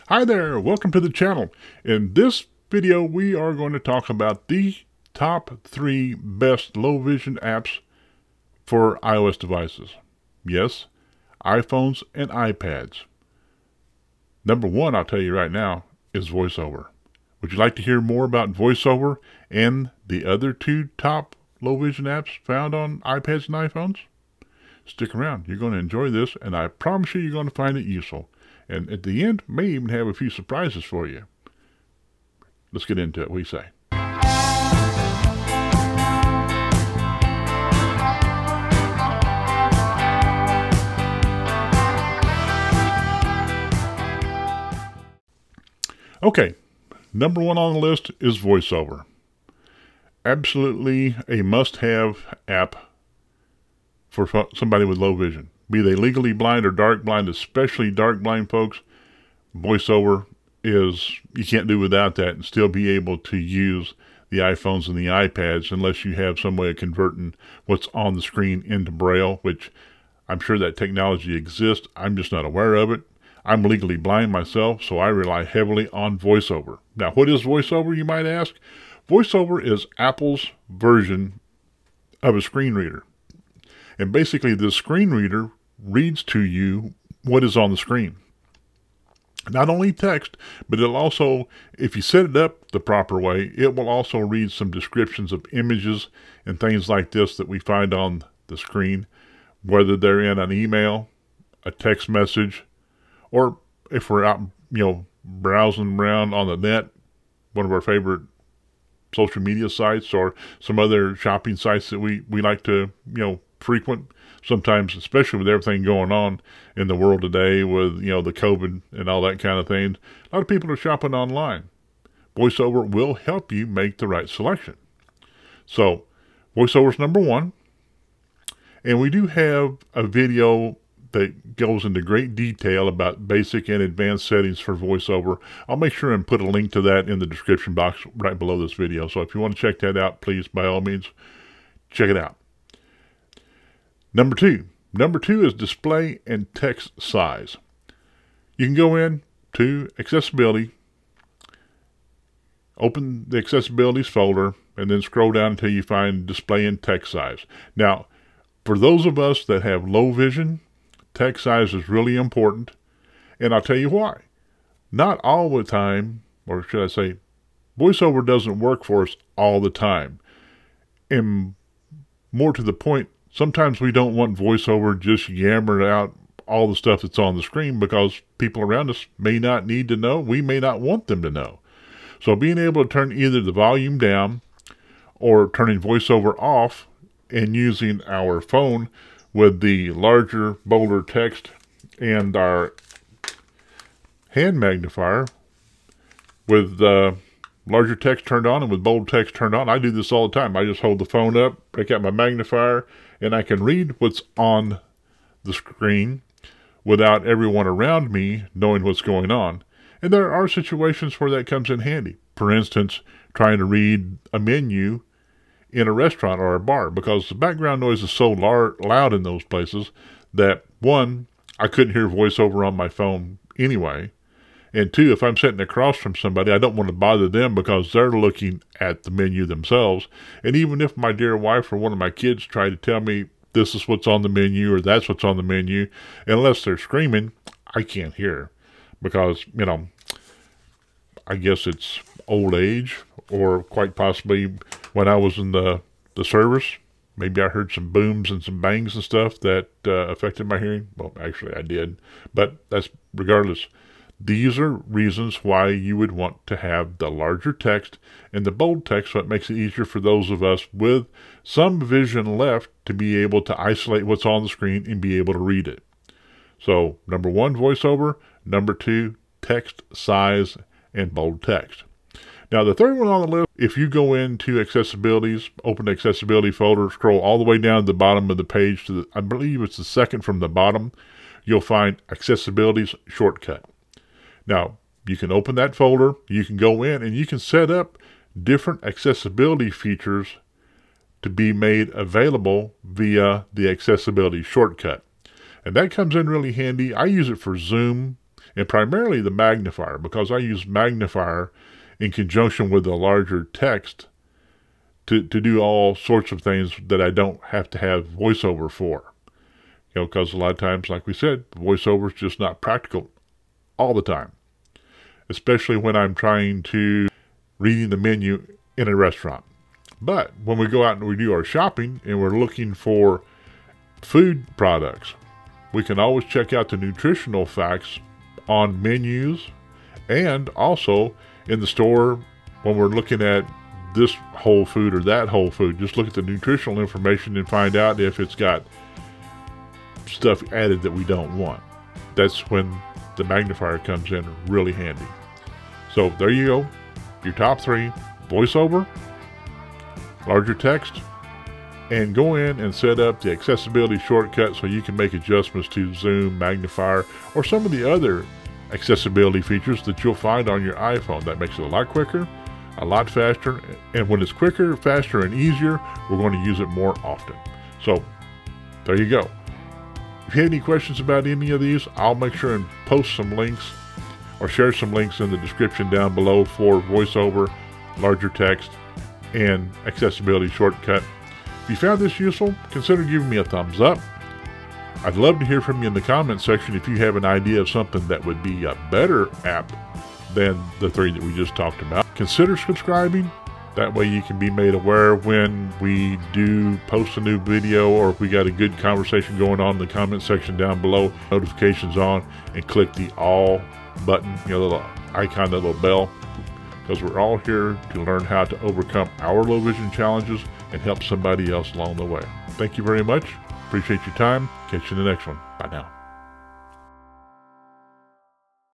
Hi there, welcome to the channel. In this video we are going to talk about the top 3 best low vision apps for iOS devices. Yes, iPhones and iPads. Number 1, I'll tell you right now, is voiceover. Would you like to hear more about voiceover and the other 2 top low vision apps found on iPads and iPhones? Stick around, you're going to enjoy this, and I promise you're going to find it useful. And at the end, may even have a few surprises for you. Let's get into it. What do you say? Okay, number 1 on the list is voiceover. Absolutely a must-have app for somebody with low vision. Be they legally blind or dark blind, especially dark blind folks, voiceover is, you can't do without that and still be able to use the iPhones and the iPads unless you have some way of converting what's on the screen into Braille, which I'm sure that technology exists. I'm just not aware of it. I'm legally blind myself, so I rely heavily on voiceover. Now, what is voiceover, you might ask? Voiceover is Apple's version of a screen reader. And basically, the screen reader reads to you what is on the screen. Not only text, but it'll also, if you set it up the proper way, it will also read some descriptions of images and things like this that we find on the screen, whether they're in an email, a text message, or if we're out, browsing around on the net, one of our favorite social media sites or some other shopping sites that we like to, frequent. Sometimes, especially with everything going on in the world today with, the COVID and all that kind of thing, a lot of people are shopping online. VoiceOver will help you make the right selection. So, VoiceOver is number 1. And we do have a video that goes into great detail about basic and advanced settings for VoiceOver. I'll make sure and put a link to that in the description box right below this video. So if you want to check that out, please, by all means, check it out. Number 2 is display and text size. You can go in to accessibility, open the accessibilities folder, and then scroll down until you find display and text size. Now, for those of us that have low vision, text size is really important, and I'll tell you why. Not all the time, or should I say, VoiceOver doesn't work for us all the time. And more to the point, sometimes we don't want VoiceOver just yammering out all the stuff that's on the screen because people around us may not need to know. We may not want them to know. So being able to turn either the volume down or turning VoiceOver off and using our phone with the larger, bolder text and our hand magnifier with larger text turned on and with bold text turned on. I do this all the time. I just hold the phone up, break out my magnifier, and I can read what's on the screen without everyone around me knowing what's going on. And there are situations where that comes in handy. For instance, trying to read a menu in a restaurant or a bar, because the background noise is so loud in those places that, 1, I couldn't hear VoiceOver on my phone anyway. And 2, if I'm sitting across from somebody, I don't want to bother them because they're looking at the menu themselves. And even if my dear wife or one of my kids try to tell me this is what's on the menu or that's what's on the menu, unless they're screaming, I can't hear. Because, I guess it's old age, or quite possibly when I was in the service, maybe I heard some booms and some bangs and stuff that affected my hearing. Well, actually I did, but that's regardless. These are reasons why you would want to have the larger text and the bold text, so it makes it easier for those of us with some vision left to be able to isolate what's on the screen and be able to read it. So, number 1, VoiceOver. Number 2, text size and bold text. Now, the third one on the list, if you go into accessibilities, open the accessibility folder, scroll all the way down to the bottom of the page to I believe it's the second from the bottom, you'll find accessibilities shortcut. Now, you can open that folder, you can go in, and you can set up different accessibility features to be made available via the accessibility shortcut. And that comes in really handy. I use it for Zoom and primarily the magnifier, because I use magnifier in conjunction with the larger text to do all sorts of things that I don't have to have voiceover for. You know, because a lot of times, like we said, voiceover is just not practical all the time, especially when I'm trying to reading the menu in a restaurant. But when we go out and we do our shopping and we're looking for food products, we can always check out the nutritional facts on menus, and also in the store when we're looking at this whole food or that whole food. Just look at the nutritional information and find out if it's got stuff added that we don't want. That's when the magnifier comes in really handy. So there you go, your top 3: voiceover, larger text, and go in and set up the accessibility shortcut so you can make adjustments to zoom, magnifier, or some of the other accessibility features that you'll find on your iPhone. That makes it a lot quicker, a lot faster, and when it's quicker, faster, and easier, we're going to use it more often. So there you go. If you have any questions about any of these, I'll make sure and post some links or share some links in the description down below for voiceover, larger text, and accessibility shortcut. If you found this useful, consider giving me a thumbs up. I'd love to hear from you in the comment section if you have an idea of something that would be a better app than the 3 that we just talked about. Consider subscribing. That way you can be made aware when we do post a new video, or if we got a good conversation going on in the comment section down below. Notifications on, and click the all button, you know, the little icon, that little bell, because we're all here to learn how to overcome our low vision challenges and help somebody else along the way. Thank you very much. Appreciate your time. Catch you in the next one. Bye now.